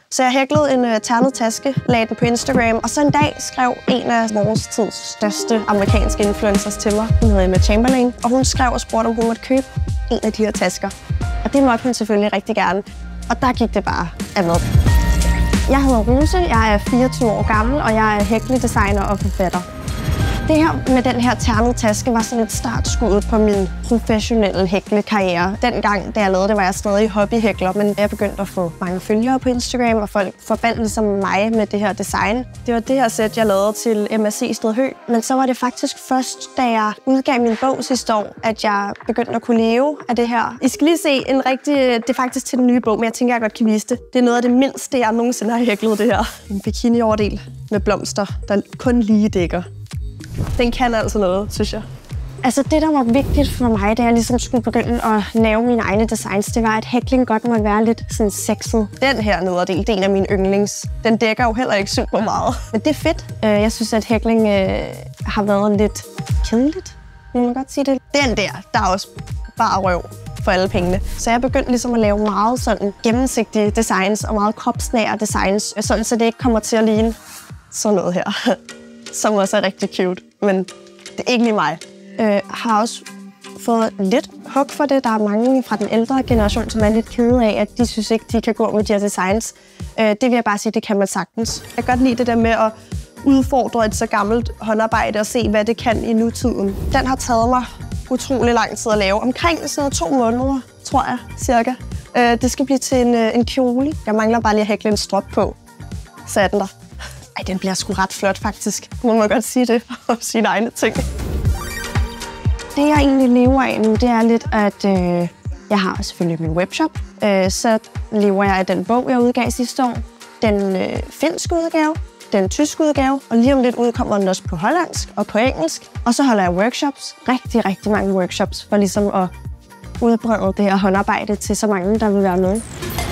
Så jeg hæklede en ternet taske, lagde den på Instagram, og så en dag skrev en af vores tids største amerikanske influencers til mig. Hun hedder Emma Chamberlain, og hun skrev og spurgte, om hun måtte købe en af de her tasker. Og det måtte hun selvfølgelig rigtig gerne. Og der gik det bare af med. Jeg hedder Rose, jeg er 24 år gammel, og jeg er hækledesigner og forfatter. Det her med den her ternede taske var sådan et startskud på min professionelle hæklekarriere. Dengang, da jeg lavede det, var jeg stadig hobbyhækler, men jeg begyndte at få mange følgere på Instagram, og folk forbandt ligesom mig med det her design. Det var det her sæt, jeg lavede til MSC Stedhø. Men så var det faktisk først, da jeg udgav min bog sidste år, at jeg begyndte at kunne leve af det her. I skal lige se det er faktisk til den nye bog, men jeg tænker, jeg godt kan vise det. Det er noget af det mindste, jeg nogensinde har hæklet, det her. En bikini-overdel med blomster, der kun lige dækker. Den kan altså noget, synes jeg. Altså det, der var vigtigt for mig, da jeg ligesom skulle begynde at lave mine egne designs, det var, at hækling godt må være lidt sådan sexet. Den her nederdel, det er en af mine yndlings. Den dækker jo heller ikke super meget. Men det er fedt. Jeg synes, at hækling har været lidt kedeligt. Må man godt sige det. Den der er også bare røv for alle pengene. Så jeg begyndte ligesom at lave meget sådan gennemsigtige designs og meget kropsnære designs, sådan så det ikke kommer til at ligne sådan noget her. Som også er rigtig cute, men det er ikke lige mig. Har også fået lidt hug for det. Der er mange fra den ældre generation, som er lidt kede af, at de synes ikke, de kan gå med de her designs. Det vil jeg bare sige, det kan man sagtens. Jeg kan godt lide det der med at udfordre et så gammelt håndarbejde og se, hvad det kan i nutiden. Den har taget mig utrolig lang tid at lave. Omkring sådan 2 måneder, tror jeg, cirka. Det skal blive til en kjole. Jeg mangler bare lige at hækle en strop på. Så er den der. Ej, den bliver sgu ret flot, faktisk. Må man godt sige det om sine egne ting. Det, jeg egentlig lever af nu, det er lidt, at jeg har selvfølgelig min webshop. Så lever jeg af den bog, jeg udgav sidste år. Den finske udgave, den tyske udgave, og lige om lidt udkommer den også på hollandsk og på engelsk. Og så holder jeg workshops, rigtig mange workshops, for ligesom at udbrede det her håndarbejde til så mange, der vil være med.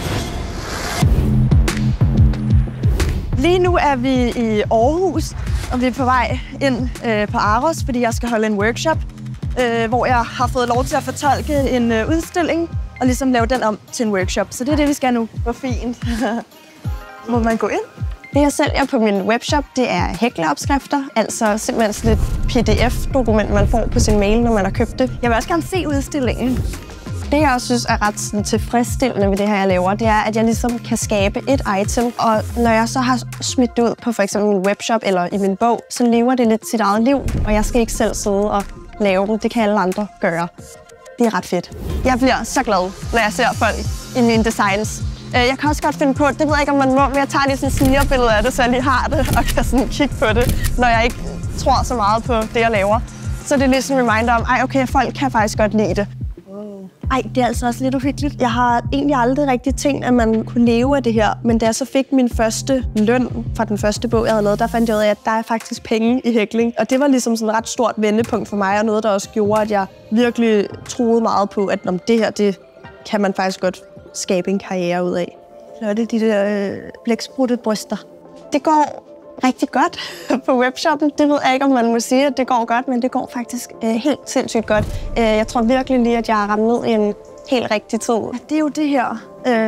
Lige nu er vi i Aarhus, og vi er på vej ind på Aros, fordi jeg skal holde en workshop, hvor jeg har fået lov til at fortolke en udstilling og ligesom lave den om til en workshop. Så det er det, vi skal nu. Hvor fint. Må man gå ind? Det, jeg sælger på min webshop, det er hækleopskrifter, altså simpelthen sådan et PDF-dokument, man får på sin mail, når man har købt det. Jeg vil også gerne se udstillingen. Det, jeg også synes er ret sådan, tilfredsstillende ved det her, jeg laver, det er, at jeg ligesom kan skabe et item, og når jeg så har smidt det ud på for eksempel min webshop eller i min bog, så lever det lidt sit eget liv, og jeg skal ikke selv sidde og lave dem. Det kan alle andre gøre. Det er ret fedt. Jeg bliver så glad, når jeg ser folk i mine designs. Jeg kan også godt finde på, det ved jeg ikke, om man må, men jeg tager lige sådan et snigerbillede af det, så jeg lige har det og kan sådan kigge på det, når jeg ikke tror så meget på det, jeg laver. Så det er ligesom en reminder om, okay, folk kan faktisk godt lide det. Ej, det er altså også lidt uhyggeligt. Jeg har egentlig aldrig rigtig tænkt, at man kunne leve af det her. Men da jeg så fik min første løn fra den første bog, jeg havde lavet, der fandt jeg ud af, at der er faktisk penge i hækling. Og det var ligesom sådan et ret stort vendepunkt for mig, og noget, der også gjorde, at jeg virkelig troede meget på, at det her, det kan man faktisk godt skabe en karriere ud af. Flotte, de der blæksprutte bryster. Det går rigtig godt på webshoppen. Det ved jeg ikke, om man må sige, at det går godt, men det går faktisk helt sindssygt godt. Jeg tror virkelig lige, at jeg har ramt ned i en helt rigtig tid. Det er jo det her,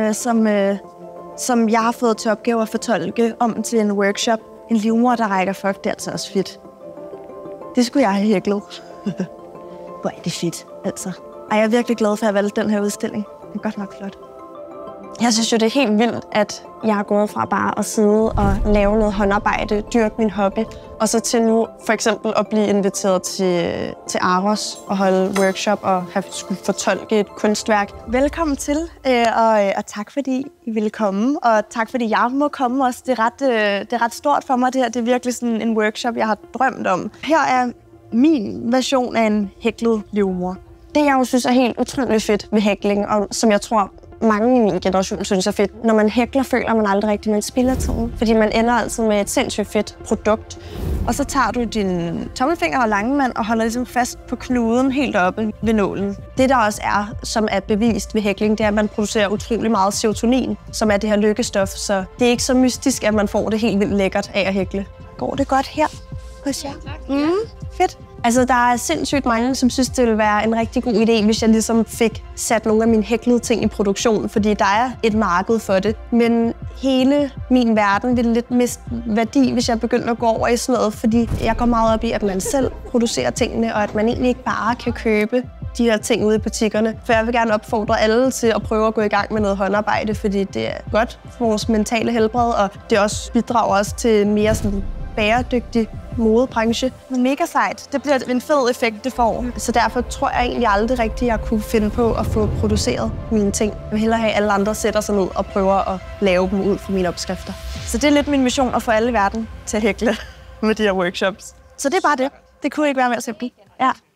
som jeg har fået til opgave at fortolke om til en workshop. En livmor, der rækker fuck, det er altså også fedt. Det skulle jeg have hæklet. Hvor er det fedt, altså. Ej, jeg er virkelig glad for, at jeg valgte den her udstilling. Det er godt nok flot. Jeg synes jo, det er helt vildt, at jeg er gået fra bare at sidde og lave noget håndarbejde, dyrke min hobby, og så til nu for eksempel at blive inviteret til Aros og holde workshop og have skulle fortolke et kunstværk. Velkommen til, og tak fordi I ville komme, og tak fordi jeg må komme også. Det er ret stort for mig, det her. Det er virkelig sådan en workshop, jeg har drømt om. Her er min version af en hæklet livmor. Det, jeg jo synes er helt utroligt fedt ved hækling, og som jeg tror, mange i min generation synes er fedt. Når man hækler, føler man aldrig rigtig, man spilder tiden. Fordi man ender altid med et sindssygt fedt produkt. Og så tager du din tommelfinger og langemand og holder ligesom fast på knuden helt oppe ved nålen. Det, der også er, som er bevist ved hækling, det er, at man producerer utrolig meget serotonin, som er det her lykkestof. Så det er ikke så mystisk, at man får det helt vildt lækkert af at hækle. Går det godt her hos jer? Tak. Fedt. Altså, der er sindssygt mange, som synes, det ville være en rigtig god idé, hvis jeg ligesom fik sat nogle af mine hæklede ting i produktion, fordi der er et marked for det. Men hele min verden ville lidt miste værdi, hvis jeg begyndte at gå over i sådan noget, fordi jeg går meget op i, at man selv producerer tingene, og at man egentlig ikke bare kan købe de her ting ude i butikkerne. For jeg vil gerne opfordre alle til at prøve at gå i gang med noget håndarbejde, fordi det er godt for vores mentale helbred, og det også bidrager også til mere sådan bæredygtig modebranche. Mega sejt. Det bliver en fed effekt, det får. Så derfor tror jeg egentlig aldrig rigtigt, at jeg kunne finde på at få produceret mine ting. Jeg vil hellere have, at alle andre sætter sig ned og prøver at lave dem ud fra mine opskrifter. Så det er lidt min mission at få alle i verden til at hækle med de her workshops. Så det er bare det. Det kunne ikke være mere simpelt. Ja.